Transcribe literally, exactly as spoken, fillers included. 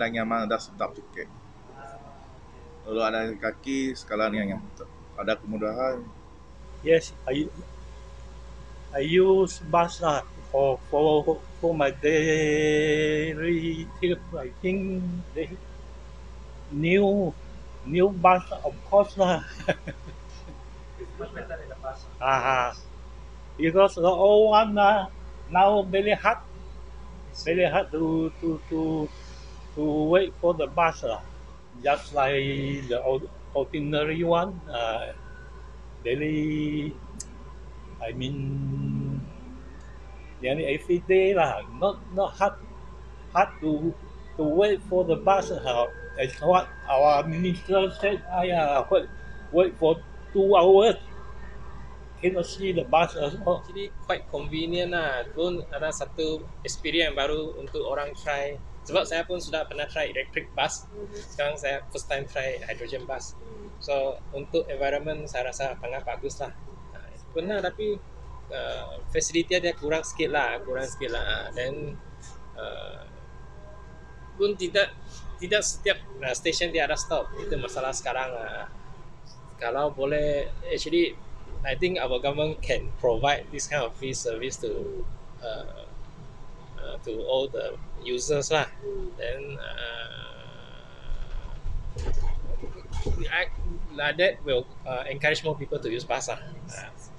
ada nyaman, ada sedap juga. Kalau ada kaki sekarang yang yang ada kemudahan. Yes, I I use bus lah for for for my daily trip. I think the new new bus of course lah. It's much better than the bus. Ah, because the old one uh, now very hard, very hard to to to to wait for the bus lah. Just like the ord- ordinary one, uh, very. I mean, nearly every day lah. Not not hard hard to to wait for the bus. Uh, as what our minister said, I uh, wait, wait for two hours. Cannot see the bus as well. Actually quite convenient lah. Pun ada satu experience yang baru untuk orang try. Sebab saya pun sudah pernah try electric bus. Sekarang saya first time try hydrogen bus. So untuk environment saya rasa sangat bagus lah. Uh, pernah tapi uh, facility dia kurang sikit lah, kurang sikit lah. Then uh, pun tidak tidak setiap uh, station dia ada stop. Itu masalah sekarang lah. Kalau boleh, actually I think our government can provide this kind of free service to uh, uh, to all the users lah. Then uh, I, like that will uh, encourage more people to use bus lah. Uh,